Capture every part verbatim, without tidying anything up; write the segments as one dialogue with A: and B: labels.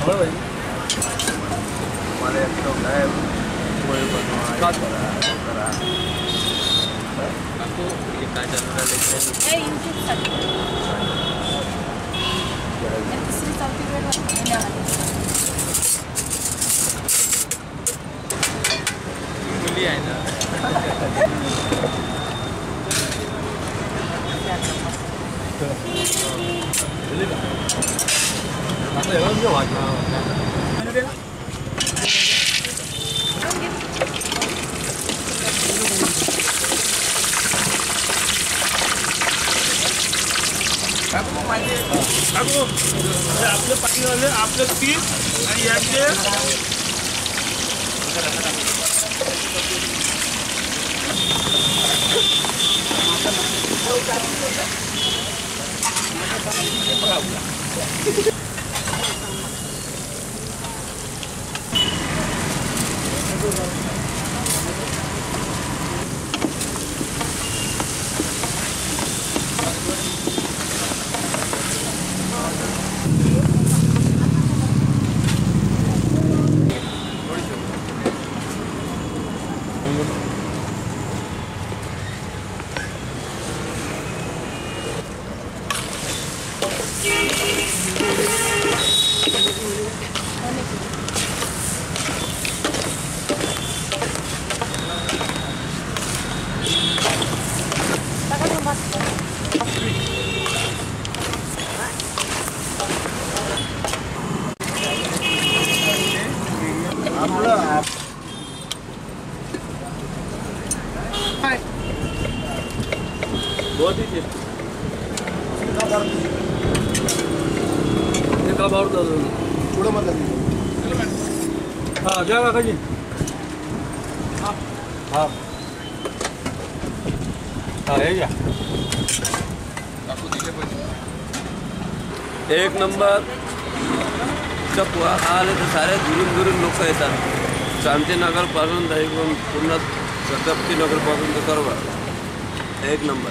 A: भाई हमारे तो गए कोई बनवा करा करा आपको ये कहाँ चल रहा है लेकिन
B: ए यूट्यूब पर तीसरी चौथी ग्रेड वाला
A: लिया है ना आता है वो वाच मैंने देखा आपको पाहिजे आपको आपले पाणी वाले आपले तीन आणि याचे बहुत ही का भाव थोड़ा मत हाँ क्या काका जी हाँ हाँ हाँ है क्या एक नंबर चपवा आले तर सारे दुरून दुरून लोक येतात शांतीनगर पासून दहीगुण पूर्ण सतप्ती नगर पासून तर करवा एक नंबर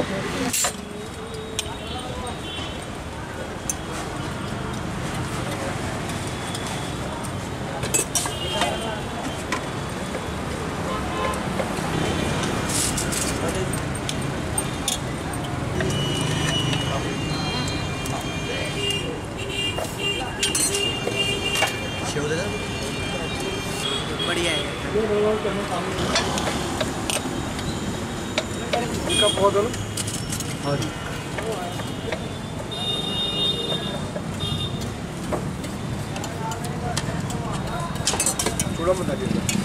B: बढ़िया है
A: इनका पौधा हाँ जी थोड़ा बता दीजिए